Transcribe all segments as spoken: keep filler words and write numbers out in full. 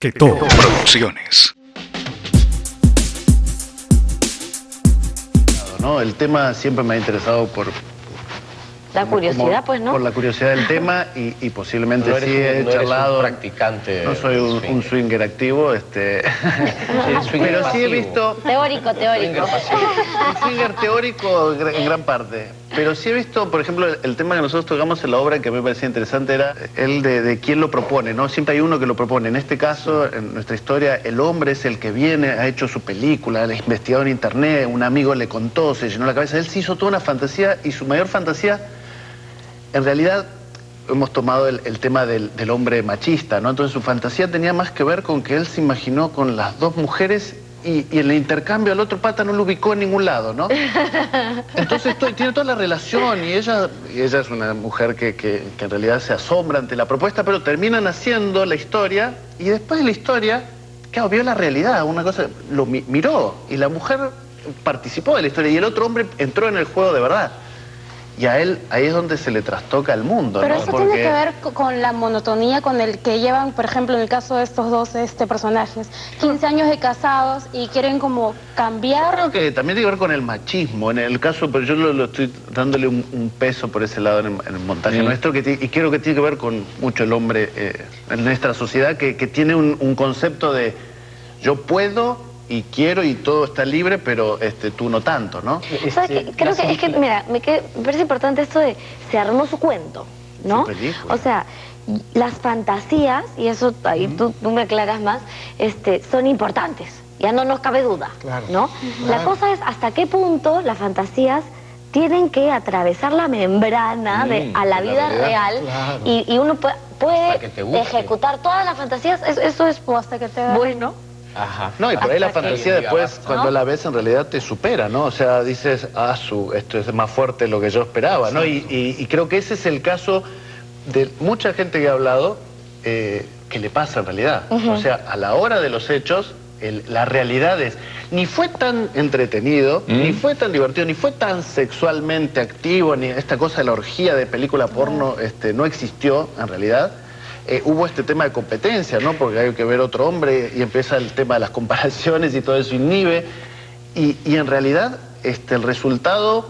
Que todo. Producciones. ¿No? El tema siempre me ha interesado por... La curiosidad, como, pues, ¿no? Por la curiosidad del tema y, y posiblemente no eres, sí he no charlado... Eres un practicante. No soy un, un swinger activo, este... Sí, swinger pero sí he pasivo. visto... Teórico, teórico. Un swinger teórico en gran parte. Pero sí he visto, por ejemplo, el, el tema que nosotros tocamos en la obra que me parecía interesante era el de, de quién lo propone, ¿no? Siempre hay uno que lo propone. En este caso, en nuestra historia, el hombre es el que viene, ha hecho su película, ha investigado en internet, un amigo le contó, se llenó la cabeza. Él se hizo toda una fantasía y su mayor fantasía, en realidad, hemos tomado el, el tema del, del hombre machista, ¿no? Entonces su fantasía tenía más que ver con que él se imaginó con las dos mujeres y, y en el intercambio al otro pata no lo ubicó en ningún lado, ¿no? Entonces to, tiene toda la relación y ella, y ella es una mujer que, que, que en realidad se asombra ante la propuesta, pero terminan haciendo la historia y después de la historia, claro, vio la realidad, una cosa, lo mi, miró y la mujer participó de la historia y el otro hombre entró en el juego de verdad. Y a él, ahí es donde se le trastoca el mundo, Pero ¿no? eso Porque... tiene que ver con la monotonía con el que llevan, por ejemplo, en el caso de estos dos este, personajes, quince años de casados y quieren como cambiar. Creo que también tiene que ver con el machismo, en el caso, pero yo lo, lo estoy dándole un, un peso por ese lado en el, en el montaje mm. nuestro, que y creo que tiene que ver con mucho el hombre eh, en nuestra sociedad, que, que tiene un, un concepto de yo puedo... y quiero y todo está libre, pero este, tú no tanto, ¿no? ¿Sabes qué? Creo que es que, mira, me, que, me parece importante esto de se armó su cuento, ¿no? O sea, las fantasías, y eso ahí uh-huh. tú, tú me aclaras más, este, son importantes, ya no nos cabe duda, claro. ¿no? Uh-huh. La cosa es hasta qué punto las fantasías tienen que atravesar la membrana mm, de, a la vida la real claro. y, y uno puede, puede ejecutar todas las fantasías, eso, eso es hasta que te bueno. Ajá. No, y por ahí la fantasía después, cuando ¿no? la ves, en realidad te supera, ¿no? O sea, dices, ah, su, esto es más fuerte de lo que yo esperaba, ¿no? Y, y, y creo que ese es el caso de mucha gente que ha hablado eh, que le pasa en realidad. Uh-huh. O sea, a la hora de los hechos, el, la realidad es, ni fue tan entretenido, ¿Mm? ni fue tan divertido, ni fue tan sexualmente activo, ni esta cosa de la orgía de película porno, este, no existió en realidad. Eh, hubo este tema de competencia, ¿no? Porque hay que ver otro hombre y empieza el tema de las comparaciones y todo eso inhibe. Y, y en realidad, este, el resultado...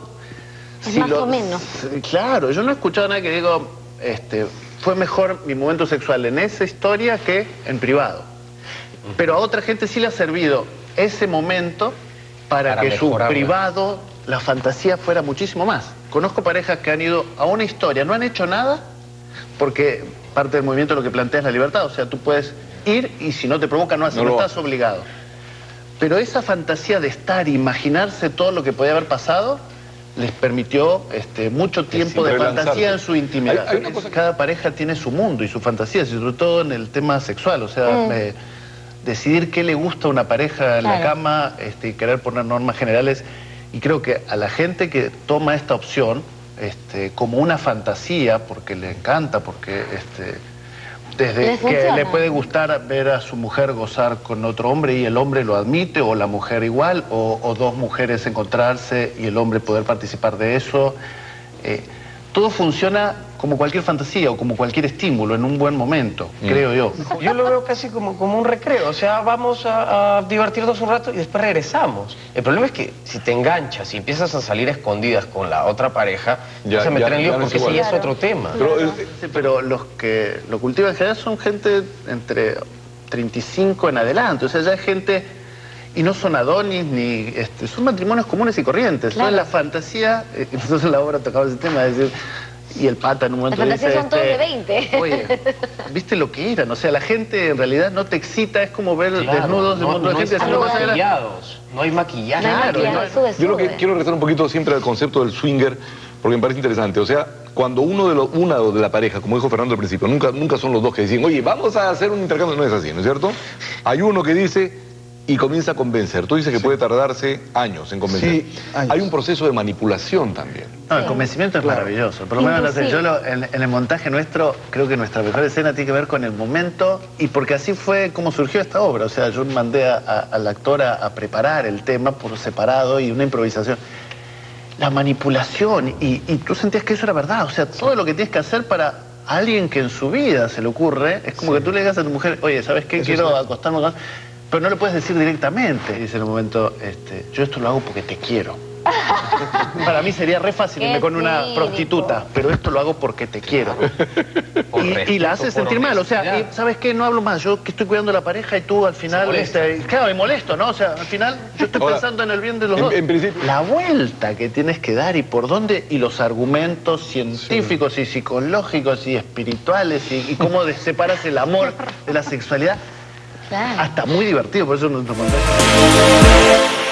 Es si más lo, o menos. Claro, yo no he escuchado a nadie que diga, este, fue mejor mi momento sexual en esa historia que en privado. Pero a otra gente sí le ha servido ese momento para, para que su privado, la fantasía fuera muchísimo más. Conozco parejas que han ido a una historia, no han hecho nada, porque... parte del movimiento lo que plantea es la libertad, o sea, tú puedes ir y si no te provoca no haces, no, no estás obligado. Pero esa fantasía de estar, imaginarse todo lo que podía haber pasado, les permitió este, mucho tiempo de fantasía en su intimidad. Hay, hay una cosa que... Cada pareja tiene su mundo y su fantasía, sobre todo en el tema sexual, o sea, mm. eh, decidir qué le gusta a una pareja en claro. la cama este, y querer poner normas generales. Y creo que a la gente que toma esta opción, Este, como una fantasía, porque le encanta, porque este, desde que le puede gustar ver a su mujer gozar con otro hombre y el hombre lo admite, o la mujer igual, o, o dos mujeres encontrarse y el hombre poder participar de eso. Eh, todo funciona como cualquier fantasía o como cualquier estímulo en un buen momento, mm. creo yo. Yo lo veo casi como, como un recreo, o sea, vamos a, a divertirnos un rato y después regresamos. El problema es que si te enganchas y empiezas a salir a escondidas con la otra pareja, ya se meterán en líos porque ese ya es otro tema. Pero, sí, pero los que lo cultivan en general son gente entre treinta y cinco en adelante, o sea, ya es gente... Y no son adonis, ni este, son matrimonios comunes y corrientes. Claro. Entonces la fantasía, eh, nosotros en la obra tocamos ese tema, es decir, y el pata en un momento Las fantasías dice... son todos este, de veinte. Oye, ¿viste lo que eran? O sea, la gente en realidad no te excita, es como ver claro, desnudos de un montón de gente. No, no hay maquillados, no hay maquillaje. No hay claro, maquillaje, no. sube, sube. Yo lo que quiero regresar un poquito siempre al concepto del swinger, porque me parece interesante. O sea, cuando uno de los, una de la pareja, como dijo Fernando al principio, nunca, nunca son los dos que dicen, oye, vamos a hacer un intercambio. No es así, ¿no es cierto? Hay uno que dice... y comienza a convencer. Tú dices que sí. puede tardarse años en convencer. Sí, años. Hay un proceso de manipulación también. No, el convencimiento es claro. maravilloso. Por lo menos, no sé, yo lo, en, en el montaje nuestro, creo que nuestra mejor escena tiene que ver con el momento, y porque así fue como surgió esta obra. O sea, yo mandé a, a, al actor a, a preparar el tema por separado y una improvisación. La manipulación, y, y tú sentías que eso era verdad. O sea, todo lo que tienes que hacer para a alguien que en su vida se le ocurre, es como sí. que tú le digas a tu mujer, oye, ¿sabes qué? Eso quiero sí. acostarme con... Pero no le puedes decir directamente. Dice en un momento, este, yo esto lo hago porque te quiero. Para mí sería re fácil irme con una prostituta, pero esto lo hago porque te quiero. Y, y la hace sentir mal, o sea, y, ¿sabes qué? No hablo más, yo que estoy cuidando a la pareja y tú al final... Este, claro, me molesto, ¿no? O sea, al final yo estoy Ahora, pensando en el bien de los en, dos. En principio... La vuelta que tienes que dar y por dónde, y los argumentos científicos sí. y psicológicos y espirituales y, y cómo separas el amor de la sexualidad. Claro. Hasta muy divertido, por eso no nos